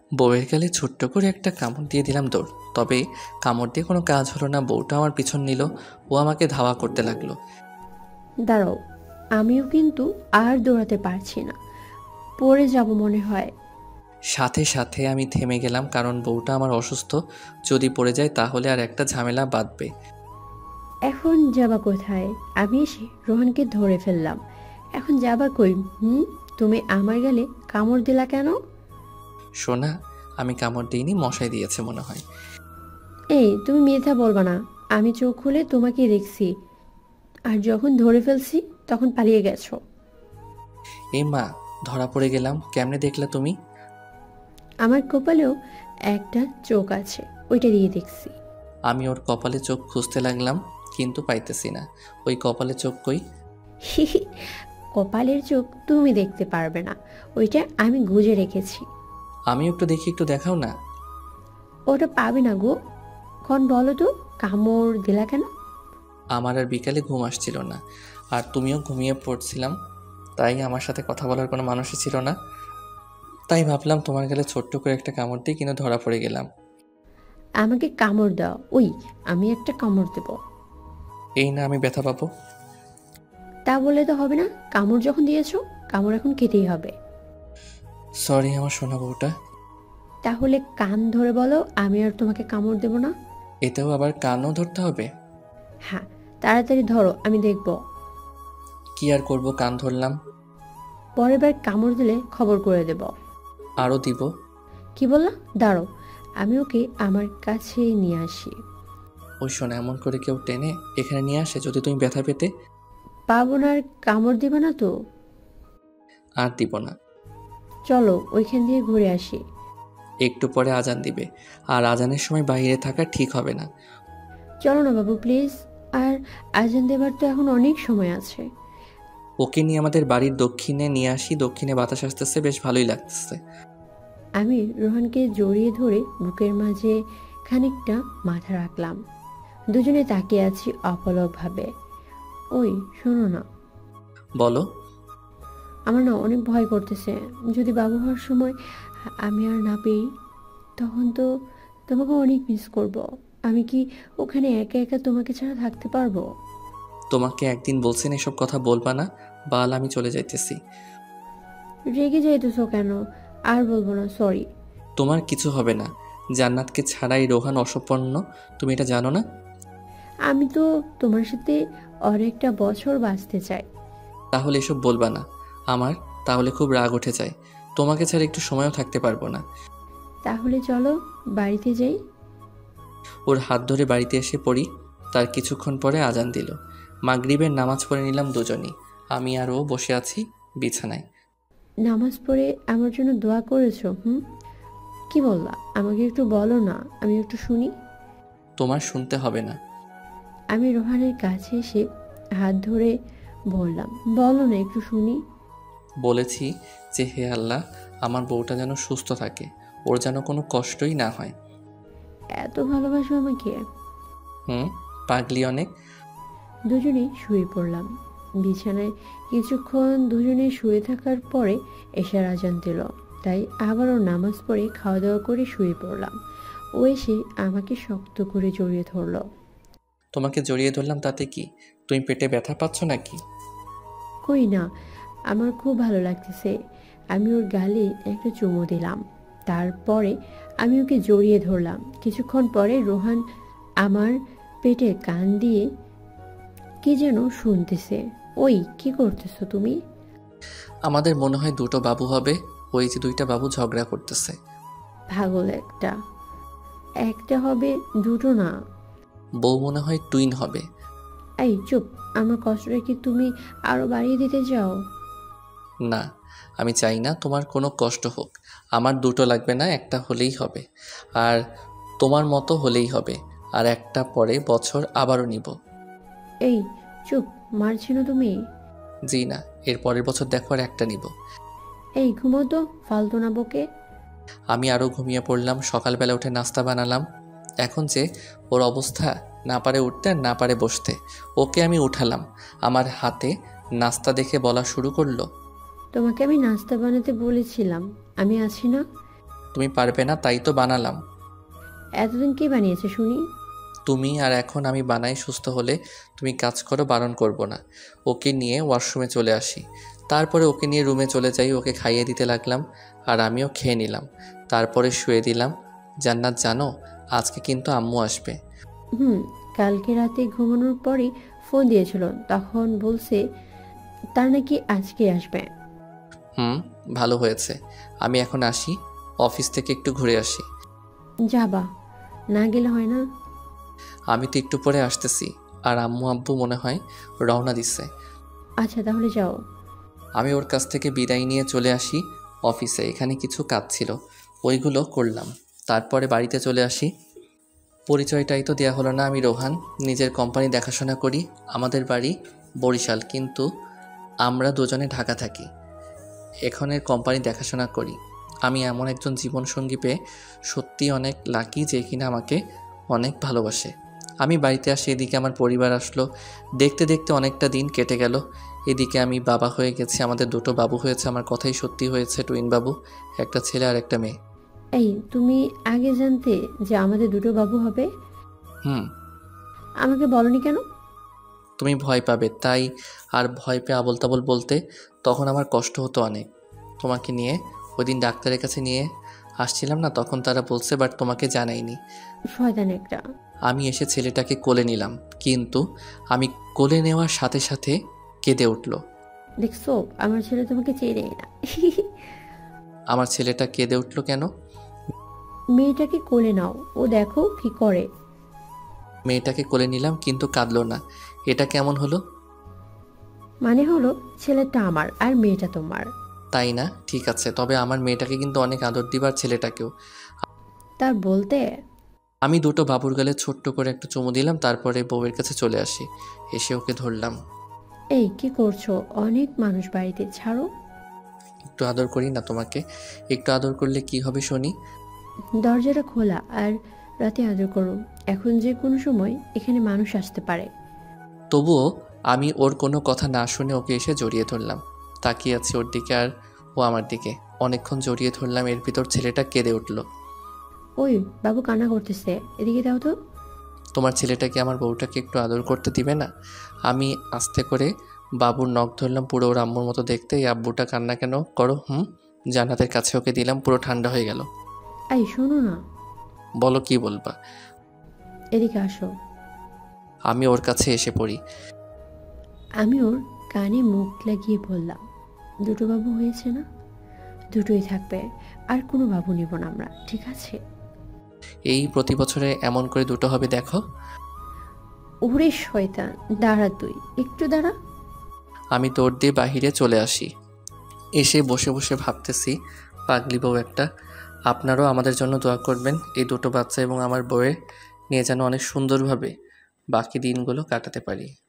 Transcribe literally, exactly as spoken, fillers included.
বউয়ের গালে ছোট্ট করে একটা কামড় দিয়ে দিলাম দৌড়। তবে কামড় দিয়ে কোনো কাজ হলো না। বউটা আমার পিছন নিল। ও আমাকে ধাওয়া করতে লাগলো। দাঁড়াও, আমিও কিন্তু আর দৌড়াতে পারছি না, পড়ে যাব মনে হয়। সাথে সাথে আমি থেমে গেলাম, কারণ বউটা আমার অসুস্থ। যদি পড়ে যায় তাহলে আর একটা ঝামেলা বাঁধবে। এখন যাবা কোথায়? আমি এসে রোহানকে ধরে ফেললাম। এখন যাবা কই? হুম, তুমি আমার গালে কামড় দিলা কেন? সোনা, আমি কামড় দিইনি, মশাই দিয়েছে মনে হয়। এই, তুমি মিথ্যা বলবা না। আমি চোখ খুলে তোমাকে দেখছি, আর যখন ধরে ফেলছি তখন পালিয়ে গেছো। এই মা, ধরা পড়ে গেলাম। কেমনে দেখলা তুমি? আমার কপালেও একটা চোখ আছে, ওইটা দিয়ে দেখছি। আমি ওর কপালে চোখ খুঁজতে লাগলাম, কিন্তু পাইতেছি না। ওই কপালে চোখ কই? কপালের চোখ তুমি দেখতে পারবে না, ওইটা আমি গুজে রেখেছি। আমি একটু দেখি, একটু দেখাও না। ওটা পাবে না গো। কন বলো তো, কামড় দিলা কেন? আমার আর বিকালে ঘুম আসছিল না, আর তুমিও ঘুমিয়ে পড়ছিলাম। তাই আমার সাথে কথা বলার কোনো মানুষই ছিল না। তাই ভাবলাম তোমার গালে ছোট্ট করে একটা কামড় দিই, কিন্তু ধরা পড়ে গেলাম। আমাকে কামড় দাও। ওই, আমি একটা কামড় দেব। এই না, আমি ব্যথা পাবো। তা বললে তো হবে না, কামড় যখন দিয়েছো কামড় এখন খেতেই হবে। সরি আমার সোনা বউটা। তাহলে কান ধরে বলো, আমি আর তোমাকে কামড় দেব না। এতেও আবার কানও ধরতে হবে? হ্যাঁ, তাড়াতাড়ি ধরো, আমি দেখব। কি আর করব, কান ধরলাম। পরের বার কামড় দিলে খবর করে দেব। আরও দিব। কি বললা? দাঁড়ো, আমি ওকে আমার কাছে নিয়ে আসি। ওই শোনা, এমন করে কেউ টেনে এখানে নিয়ে আসে যদি তুমি ব্যথা পেতে? পাবো না আর কামড় দিবে না তো? আর দিব না। চলো ওইখান দিয়ে ঘুরে আসি। একটু পরে আজান দিবে, আর আজানের সময় বাইরে থাকা ঠিক হবে না। চলো না বাবু, প্লিজ। আর আজান দেবার তো এখন অনেক সময় আছে। ওকে নিয়ে আমাদের বাড়ির দক্ষিণে নিয়ে আসি। দক্ষিণে বাতাস আসতেছে, বেশ ভালোই লাগতেছে। আমি রোহানকে জড়িয়ে ধরে বুকের মাঝে খানিকটা মাথা রাখলাম। দুজনে তাকিয়ে আছি অপলকভাবে। ওই শোনো না, বলো। আমার না অনেক ভয় করতেছে। যদি বাবু হওয়ার সময় আমি আর না পেয়ে, তখন তো তোমাকে অনেক মিস করব। আমি কি ওখানে একা একা তোমাকে ছাড়া থাকতে পারবো? তোমাকে একদিন বলছেন এসব কথা বলবা না, বাল আমি চলে যাইতেছি। রেগে যাইতেছো কেন? আর বলবো না, সরি। তোমার কিছু হবে না। জান্নাতকে ছাড়াই রোহান অসম্পন্ন, তুমি এটা জানো না? আমি তো তোমার সাথে অনেকটা বছর বাঁচতে চাই। তাহলে এসব বলবা না। আমার তাহলে খুব রাগ উঠে যায়। তোমাকে ছাড়া একটু সময়ও থাকতে পারবো না। তাহলে চলো বাড়িতে যাই। ওর হাত ধরে বাড়িতে এসে পড়ি। তার কিছুক্ষণ পরে আজান দিল। মাগরিবের নামাজ পড়ে নিলাম দুজনই। আমি আর ও বসে আছি বিছানায়। নামাজ পড়ে আমার জন্য দোয়া করেছো? হুম, কি বললা? আমাকে একটু বলো না, আমি একটু শুনি। তোমার শুনতে হবে না। আমি রোহানের কাছে এসে হাত ধরে বললাম, বলো না, একটু শুনি। বলেছি যে হে আল্লাহ, আমার বউটা যেন সুস্থ থাকে, ওর যেন কোনো কষ্টই না হয়। এত ভালোবাসো আমাকে? হুম, পাগলি অনেক। দুজনেই শুয়ে পড়লাম বিছানায়। কিছুক্ষণ দুজনে শুয়ে থাকার পরে এশার আজান দিল। তাই আবারও নামাজ পড়ে খাওয়া দাওয়া করে শুয়ে পড়লাম। ও এসে আমাকে শক্ত করে জড়িয়ে ধরলো। তোমাকে জড়িয়ে ধরলাম তাতে কি? তুমি পেটে ব্যথা পাচ্ছ নাকি? কই না, আমার খুব ভালো লাগতেছে। আমি ওর গালে একটা চুমু দিলাম। তারপরে আমি ওকে জড়িয়ে ধরলাম। কিছুক্ষণ পরে রোহান আমার পেটে কান দিয়ে কি যেন শুনতেছে। ওই, কি করতেছো তুমি? আমাদের মনে হয় দুটো বাবু হবে। ওই যে দুইটা বাবু ঝগড়া করতেছে। পাগল একটা। একটা হবে, দুটো না। বউ মনে হয় টুইন হবে। এই চুপ। আমার কষ্টটা কি তুমি আরো বাড়িয়ে দিতে চাও? না, আমি চাই না তোমার কোনো কষ্ট হোক। আমার দুটো লাগবে না, একটা হলেই হবে। আর তোমার মতো হলেই হবে। আর একটা পরে বছর আবারও নিব। এই চুপ, মারছি না তুমি? জি না, এর পরের বছর দেখো আর একটা নিব। এই ঘুমো তো, ফালতু না বকে। আমি আরও ঘুমিয়ে পড়লাম। সকালবেলা উঠে নাস্তা বানালাম। এখন যে ওর অবস্থা, না পারে উঠতে আর না পারে বসতে, ওকে আমি উঠালাম। আমার হাতে নাস্তা দেখে বলা শুরু করলো, তোমাকে আমি নাস্তা বানাতে বলেছিলাম, আমি আছি না? তুমি পারবে না তাই তো বানালাম। এতদিন কে বানিয়েছে শুনি? তুমি, আর এখন আমি বানাই। সুস্থ হলে তুমি কাজ করো, বারণ করব না। ওকে নিয়ে ওয়াশরুমে চলে আসি। তারপরে ওকে নিয়ে রুমে চলে যাই, ওকে খাইয়ে দিতে লাগলাম আর আমিও খেয়ে নিলাম। তারপরে শুয়ে দিলাম। জান্নাত জানো, আজকে কিন্তু আম্মু আসবে। হুম, কালকে রাতে ঘুমানোর পরই ফোন দিয়েছিল, তখন বলছে তার নাকি আজকে আসবে। হুম, ভালো হয়েছে। আমি এখন আসি, অফিস থেকে একটু ঘুরে আসি। যাবা, না গেলে হয় না? আমি তো একটু পরে আসতেছি, আর আম্মু আব্বু মনে হয় রওনা দিচ্ছে। আচ্ছা তাহলে যাও। আমি ওর কাছ থেকে বিদায় নিয়ে চলে আসি অফিসে। এখানে কিছু কাজ ছিল, ওইগুলো করলাম। তারপরে বাড়িতে চলে আসি। পরিচয়টাই তো দেওয়া হলো না, আমি রোহান, নিজের কোম্পানি দেখাশোনা করি। আমাদের বাড়ি বরিশাল, কিন্তু আমরা দুজনে ঢাকা থাকি। এখানের কোম্পানি দেখাশোনা করি। আমি এমন একজন জীবনসঙ্গী পেয়ে সত্যি অনেক লাকি, যে কিনা আমাকে অনেক ভালোবাসে। আমি বাড়িতে আসি, এদিকে আমার পরিবার আসলো। দেখতে দেখতে অনেকটা দিন কেটে গেল। এদিকে আমি বাবা হয়ে গেছি, আমাদের দুটো বাবু হয়েছে। আমার কথাই সত্যি হয়েছে, টুইন বাবু, একটা ছেলে আর একটা মেয়ে। এই, তুমি আগে জানতে যে আমাদের দুটো বাবু হবে? হুম। আমাকে বলনি কেন? তুমি ভয় পাবে তাই, আর ভয় পেয়ে আবল তাবল বলতে। তখন আমার কষ্ট হতো অনেক তোমাকে নিয়ে। ওই দিন ডাক্তারের কাছে নিয়ে আসছিলাম না, তখন তারা বলছে, বাট তোমাকে জানাইনি। শয়তান একটা। আমি এসে ছেলেটাকে কোলে নিলাম, কিন্তু আমি কোলে নেওয়ার সাথে সাথে কেঁদে উঠল। দেখছো, আমার ছেলে তোমাকে চেনেই না। আমার ছেলেটা কেঁদে উঠল কেন? মেয়েটাকে কোলে নাও, ও দেখো কি করে। মেয়েটাকে কোলে নিলাম, কিন্তু কাঁদলো না। এটা কেমন হলো? মানে হলো ছেলেটা আমার আর মেয়েটা তোমার। তাই না? ঠিক আছে, তবে আমার মেয়েটাকে কিন্তু অনেক আদর দিবার, ছেলেটাকেও। তার বলতে। আমি দুটো বাবুর গালে ছোট্ট করে একটা চুমু দিলাম, তারপরে বউয়ের কাছে চলে আসি। এসে ওকে ধরলাম। এই কি করছো? অনেক মানুষ বাড়িতে, ছাড়ো। একটু আদর করি না তোমাকে? একটু আদর করলে কি হবে শুনি? দরজাটা খোলা আর রাতে আদর করো। এখন যে কোনো সময় এখানে মানুষ আসতে পারে। তবুও আমি ওর কোনো কথা না শুনে ওকে এসে জড়িয়ে ধরলাম। তাকিয়ে আছি ওর দিকে আর ও আমার দিকে। অনেকক্ষণ জড়িয়ে ধরলাম, এর ভিতর ছেলেটা কেঁদে উঠল। ওই, বাবু কান্না করতেছে, এদিকে দাও তো। তোমার ছেলেটাকে আমার বউটাকে একটু আদর করতে দিবে না? আমি আস্তে করে বাবুর নখ ধরলাম, পুরো ওর আম্মুর মতো দেখতে। এই আব্বুটা কান্না কেন করো? হুম। জান্নাতের কাছে ওকে দিলাম, পুরো ঠান্ডা হয়ে গেল। এই শোনো না। বলো, কি বলবা? এদিকে আসো। আমি ওর কাছে এসে পড়ি। আমি ওর কানে মুখ লাগিয়ে বললাম, দুটো বাবু হয়েছে না? দুটোই থাকবে, আর কোনো বাবু নিব না আমরা, ঠিক আছে? এই প্রতি বছরে এমন করে দুটো হবে, দেখো। ওরে শয়তান, দাঁড়া তুই, একটু দাঁড়া। আমি দৌড় দিয়ে বাহিরে চলে আসি। এসে বসে বসে ভাবতেছি, পাগলি বউ একটা। আপনারাও আমাদের জন্য দোয়া করবেন, এই দুটো বাচ্চা এবং আমার বউয়ের নিয়ে যেন অনেক সুন্দরভাবে বাকি দিনগুলো কাটাতে পারি।